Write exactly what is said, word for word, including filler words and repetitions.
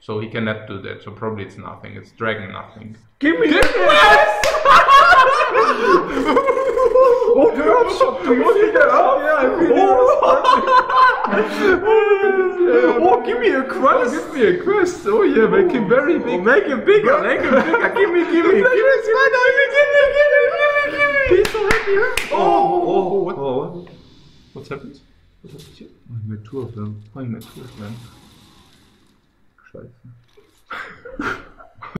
So he cannot do that, so probably it's nothing, it's dragon nothing. Give me the quest! Oh, der Herzschlag, du musst wieder ab! Yeah, I feel oh. Oh, give me a quest! Give me a quest! Oh yeah, make him very big! Oh, make him bigger, make him bigger! Give me, give me! Give me, give me, give me, give me, give me! He's so happy! Oh, oh, what? Oh, what? What's happened? What happened here? Oh, ich made two of them. Oh, you made two of them. Scheiße.